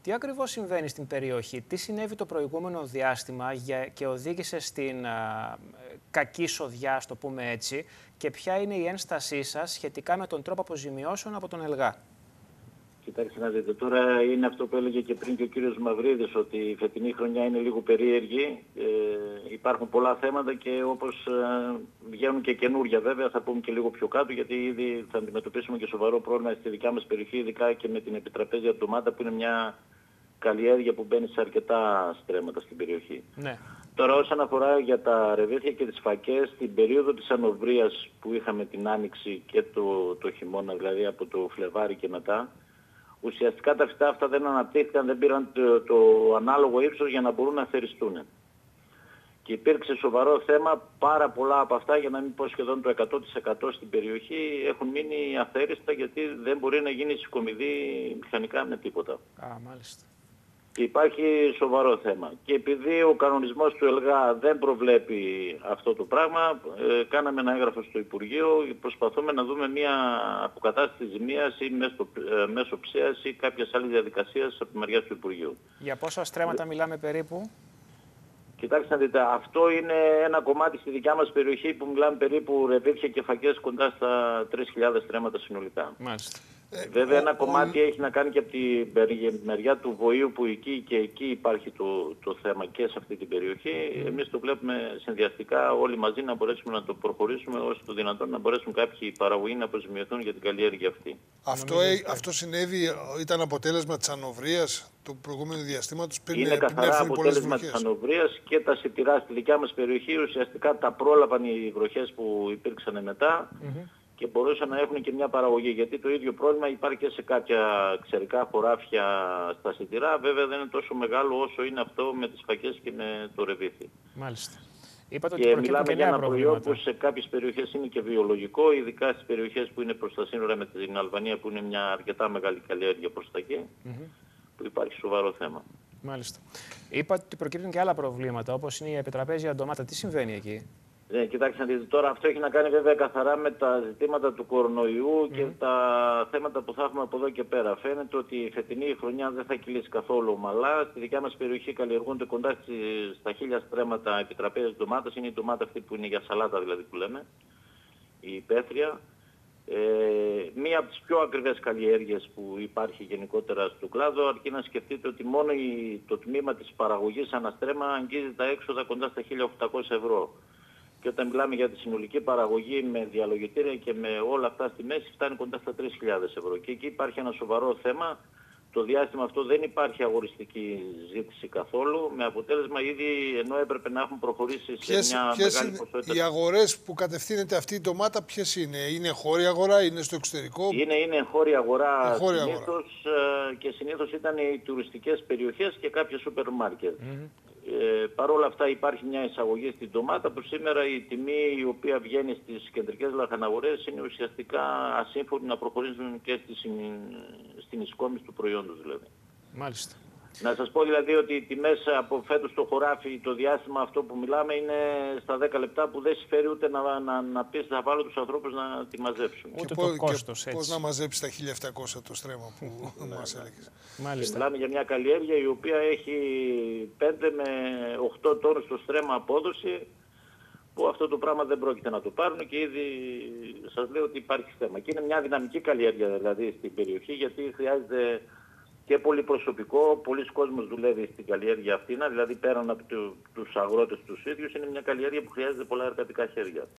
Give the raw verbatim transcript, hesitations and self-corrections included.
Τι ακριβώς συμβαίνει στην περιοχή, τι συνέβη το προηγούμενο διάστημα για, και οδήγησε στην α, κακή σοδιά, ας το πούμε έτσι, και ποια είναι η ένστασή σας σχετικά με τον τρόπο αποζημιώσεων από τον ΕΛΓΑ? Κοιτάξτε να δείτε, τώρα είναι αυτό που έλεγε και πριν και ο κύριος Μαυρίδης, ότι η φετινή χρονιά είναι λίγο περίεργη. Ε, υπάρχουν πολλά θέματα και όπως ε, βγαίνουν και καινούργια, βέβαια θα πούμε και λίγο πιο κάτω, γιατί ήδη θα αντιμετωπίσουμε και σοβαρό πρόβλημα στη δικιά μας περιοχή, ειδικά και με την επιτραπέζια ντομάτα, που είναι μια καλλιέργεια που μπαίνει σε αρκετά στρέμματα στην περιοχή. Ναι. Τώρα όσον αφορά για τα ρεβίθια και τις φακές, την περίοδο της ανοβρίας που είχαμε την άνοιξη και το, το χειμώνα, δηλαδή από το Φλεβάρι και μετά, ουσιαστικά τα φυτά αυτά δεν αναπτύχθηκαν, δεν πήραν το, το ανάλογο ύψος για να μπορούν να θεριστούν. Και υπήρξε σοβαρό θέμα, πάρα πολλά από αυτά, για να μην πω σχεδόν το εκατό τοις εκατό στην περιοχή, έχουν μείνει αθέριστα, γιατί δεν μπορεί να γίνει συγκομιδή μηχανικά με τίποτα. Α, μάλιστα. Υπάρχει σοβαρό θέμα. Και επειδή ο κανονισμός του ΕΛΓΑ δεν προβλέπει αυτό το πράγμα, ε, κάναμε ένα έγγραφο στο Υπουργείο, προσπαθούμε να δούμε μια αποκατάσταση ζημίας ή μέσω, ε, μέσω ψέας ή κάποιας άλλης διαδικασίας από τη μεριά του Υπουργείου. Για πόσα στρέμματα μιλάμε περίπου? Κοιτάξτε να δείτε, αυτό είναι ένα κομμάτι στη δικιά μας περιοχή που μιλάμε περίπου ρεβίθια και φακές κοντά στα τρεις χιλιάδες στρέμματα συνολικά. Μάλιστα. Ε, Βέβαια ένα κομμάτι έχει να κάνει και από τη μεριά του Βοήου, που εκεί και εκεί υπάρχει το, το θέμα και σε αυτή την περιοχή. Εμείς το βλέπουμε συνδυαστικά όλοι μαζί να μπορέσουμε να το προχωρήσουμε όσο το δυνατόν, να μπορέσουν κάποιοι παραγωγοί να αποζημιωθούν για την καλλιέργεια αυτή. Αυτό, ε, αυτό συνέβη, ήταν αποτέλεσμα της ανοβρίας του προηγούμενου διαστήματος? Πριν, είναι καθαρά αποτέλεσμα της ανοβρίας, και τα σιτηρά στη δικιά μας περιοχή ουσιαστικά τα πρόλαβαν οι βροχές που υπήρξαν μετά. Mm-hmm. Και μπορούσαν να έχουν και μια παραγωγή, γιατί το ίδιο πρόβλημα υπάρχει και σε κάποια ξερικά χωράφια στα σιτηρά. Βέβαια δεν είναι τόσο μεγάλο όσο είναι αυτό με τις φακές και με το ρεβίθι. Μάλιστα. Είπατε και ότι μιλάμε και για ένα προβλήματα. προϊόν που σε κάποιες περιοχές είναι και βιολογικό, ειδικά στις περιοχές που είναι προς τα σύνορα με την Αλβανία, που είναι μια αρκετά μεγάλη καλλιέργεια προς τα εκεί, mm-hmm. που υπάρχει σοβαρό θέμα. Μάλιστα. Είπατε ότι προκύπτουν και άλλα προβλήματα, όπως είναι η επιτραπέζια ντομάτα. Τι συμβαίνει εκεί? Ναι, κοιτάξτε να δείτε, τώρα αυτό έχει να κάνει βέβαια καθαρά με τα ζητήματα του κορονοϊού mm. και τα θέματα που θα έχουμε από εδώ και πέρα. Φαίνεται ότι η φετινή χρονιά δεν θα κυλήσει καθόλου ομαλά. Στη δικιά μας περιοχή καλλιεργούνται κοντά στα χίλια στρέμματα επιτραπέζιας ντομάτας. Είναι η ντομάτα αυτή που είναι για σαλάτα, δηλαδή, που λέμε, η υπαίθρια. Ε, μία από τις πιο ακριβές καλλιέργειες που υπάρχει γενικότερα στον κλάδο, αρκεί να σκεφτείτε ότι μόνο η, το τμήμα της παραγωγής αναστρέμμα αγγίζει τα έξοδα κοντά στα χίλια οκτακόσια ευρώ. Και όταν μιλάμε για τη συνολική παραγωγή με διαλογητήρια και με όλα αυτά στη μέση, φτάνει κοντά στα τρεις χιλιάδες ευρώ. Και εκεί υπάρχει ένα σοβαρό θέμα. Το διάστημα αυτό δεν υπάρχει αγοριστική ζήτηση καθόλου, με αποτέλεσμα ήδη, ενώ έπρεπε να έχουν προχωρήσει ποιες, σε μια ποιες μεγάλη είναι ποσότητα. Οι αγορές που κατευθύνεται αυτή η ντομάτα ποιες είναι? Είναι χώρια αγορά, είναι στο εξωτερικό? Είναι, είναι χώρια αγορά χώρια συνήθως αγορά. Και συνήθως ήταν οι τουριστικές περιοχές και κάποια σούπερ μάρκετ. Mm-hmm. Ε, Παρ' όλα αυτά υπάρχει μια εισαγωγή στην ντομάτα, που σήμερα η τιμή η οποία βγαίνει στις κεντρικές λαχαναγορές είναι ουσιαστικά ασύμφωνη να προχωρήσουν και στη, στην εισկόμιση του προϊόντος, δηλαδή. Μάλιστα. Να σας πω δηλαδή ότι οι τιμές από φέτος στο χωράφι, το διάστημα αυτό που μιλάμε, είναι στα δέκα λεπτά, που δεν συμφέρει ούτε να, να, να πεις θα βάλω τους ανθρώπους να τη μαζέψουν. Ούτε και το κόστος, και πώς να μαζέψει τα χίλια επτακόσια το στρέμμα που μας έλεγες? Μάλιστα. Μιλάμε για μια καλλιέργεια η οποία έχει πέντε με οκτώ τόνους το στρέμμα απόδοση, που αυτό το πράγμα δεν πρόκειται να το πάρουν, και ήδη σας λέω ότι υπάρχει θέμα. Και είναι μια δυναμική καλλιέργεια δηλαδή στην περιοχή, γιατί χρειάζεται και πολύ προσωπικό, πολλοί κόσμος δουλεύει στην καλλιέργεια αυτή, δηλαδή πέραν από του, τους αγρότες τους ίδιους, είναι μια καλλιέργεια που χρειάζεται πολλά εργατικά χέρια.